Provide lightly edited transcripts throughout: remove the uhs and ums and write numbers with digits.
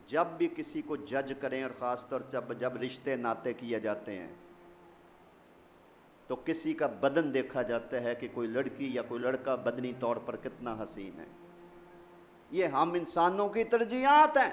जब भी किसी को जज करें, और ख़ास तौर जब रिश्ते नाते किए जाते हैं, तो किसी का बदन देखा जाता है कि कोई लड़की या कोई लड़का बदनी तौर पर कितना हसीन है। ये हम इंसानों की तरजीहात हैं।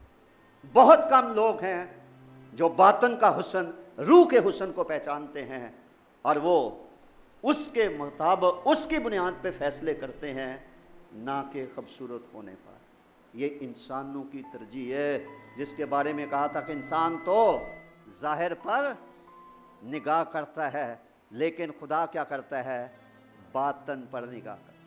बहुत कम लोग हैं जो बातन का हुस्न, रूह के हुस्न को पहचानते हैं और वो उसके मुताबिक उसकी बुनियाद पे फैसले करते हैं, ना कि खूबसूरत होने पर। ये इंसानों की तरजीह है, जिसके बारे में कहा था कि इंसान तो ज़ाहिर पर निगाह करता है, लेकिन खुदा क्या करता है, बातन पर निगाह करता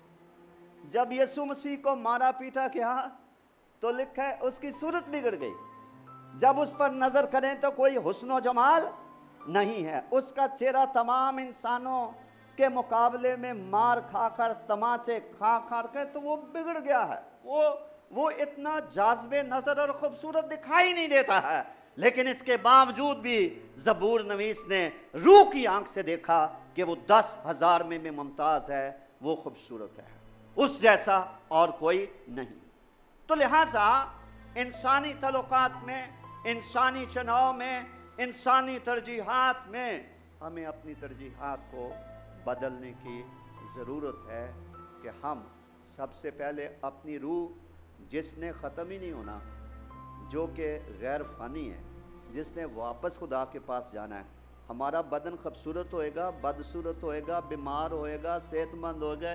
है। जब यीशु मसीह को मारा पीटा किया तो लिखा है उसकी सूरत बिगड़ गई। जब उस पर नजर करें तो कोई हुस्न जमाल नहीं है। उसका चेहरा तमाम इंसानों के मुकाबले में मार खाकर, तमाचे खा कर तो वो बिगड़ गया है। वो इतना जाज़बे नजर और खूबसूरत दिखाई नहीं देता है, लेकिन इसके बावजूद भी ज़बूर नवीस ने रूह की आंख से देखा कि वो 10,000 में मुमताज़ है, वो खूबसूरत है, उस जैसा और कोई नहीं। तो लिहाजा इंसानी तल्लुकात में, इंसानी चुनाव में, इंसानी तरजीहात में हमें अपनी तरजीहात को बदलने की ज़रूरत है कि हम सबसे पहले अपनी रूह, जिसने ख़त्म ही नहीं होना, जो कि गैर फ़ानी है, जिसने वापस खुदा के पास जाना है। हमारा बदन खूबसूरत होएगा, बदसूरत होएगा, बीमार होएगा, सेहतमंद होएगा,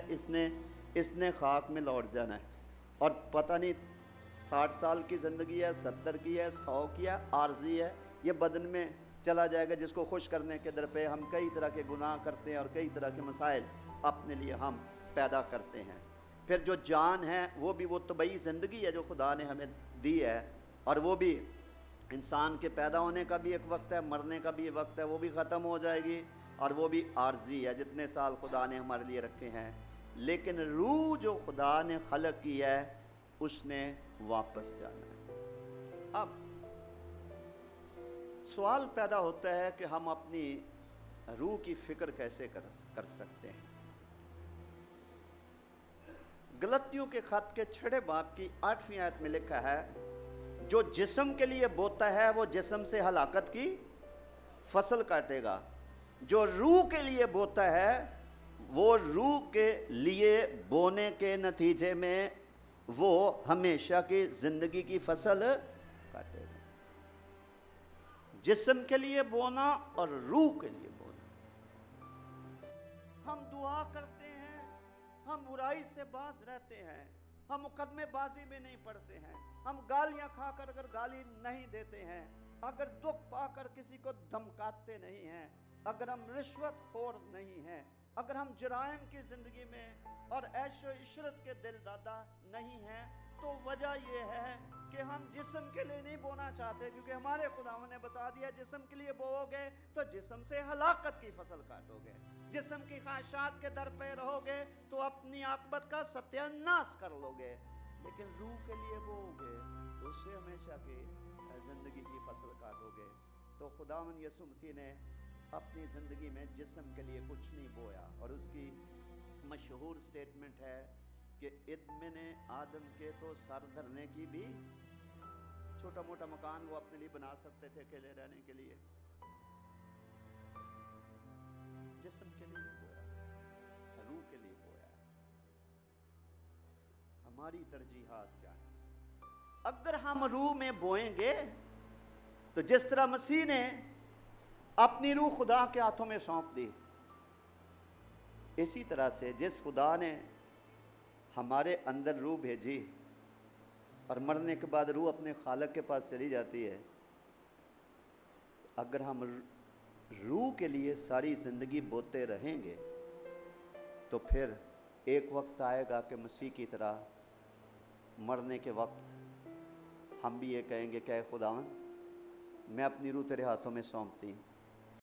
इसने खाक में लौट जाना है। और पता नहीं 60 साल की ज़िंदगी है, 70 की है, 100 की है, आर्जी है, ये बदन में चला जाएगा, जिसको खुश करने के दर पे हम कई तरह के गुनाह करते हैं और कई तरह के मसाइल अपने लिए हम पैदा करते हैं। फिर जो जान है वो भी वो तबई ज़िंदगी है जो खुदा ने हमें दी है, और वो भी इंसान के पैदा होने का भी एक वक्त है, मरने का भी एक वक्त है, वो भी ख़त्म हो जाएगी, और वो भी आर्जी है, जितने साल खुदा ने हमारे लिए रखे हैं। लेकिन रूह जो खुदा ने खलक की है, उसने वापस जाना है। अब सवाल पैदा होता है कि हम अपनी रूह की फिक्र कैसे कर सकते हैं। गलतियों के खत के 6 बाब की 8वीं आयत में लिखा है, जो जिस्म के लिए बोता है वो जिस्म से हलाकत की फसल काटेगा, जो रूह के लिए बोता है वो रूह के लिए बोने के नतीजे में वो हमेशा की जिंदगी की फसल काटेगा। जिस्म के लिए बोना और रूह के लिए बोना। हम दुआ करते हैं, हम बुराई से बाज रहते हैं, हम मुकदमेबाजी में नहीं पड़ते हैं, हम गालियां खाकर अगर गाली नहीं देते हैं, अगर दुख पाकर किसी को धमकाते नहीं हैं, अगर हम रिश्वतखोर नहीं हैं, अगर हम जराइम की ज़िंदगी में और ऐशो इशरत के दिलदादा नहीं हैं, तो वजह यह है कि हम जिस्म के लिए नहीं बोना चाहते, क्योंकि हमारे खुदावन ने बता दिया जिस्म के लिए बोओगे तो जिस्म से हलाकत की फसल काटोगे, जिस्म की ख्वाहिशात के दर पे रहोगे तो अपनी आकबत का सत्यानाश कर लोगे। लेकिन रूह के लिए बोओगे तो उससे हमेशा की ज़िंदगी की फसल काटोगे। तो खुदावन यीशु मसीह ने अपनी ज़िंदगी में जिस्म के लिए कुछ नहीं बोया, और उसकी मशहूर स्टेटमेंट है कि इब्ने आदम के तो सर धरने की भी, छोटा मोटा मकान वो अपने लिए बना सकते थे अकेले रहने के लिए, जिस्म के लिए बोया, रूह के लिए बोया। हमारी तरजीहात क्या है? अगर हम रूह में बोएंगे तो जिस तरह मसीह ने अपनी रूह खुदा के हाथों में सौंप दी, इसी तरह से जिस खुदा ने हमारे अंदर रूह भेजी और मरने के बाद रूह अपने खालक के पास चली जाती है, अगर हम रूह के लिए सारी ज़िंदगी बोते रहेंगे तो फिर एक वक्त आएगा कि मसीह की तरह मरने के वक्त हम भी ये कहेंगे कि खुदावन मैं अपनी रूह तेरे हाथों में सौंपती हूँ,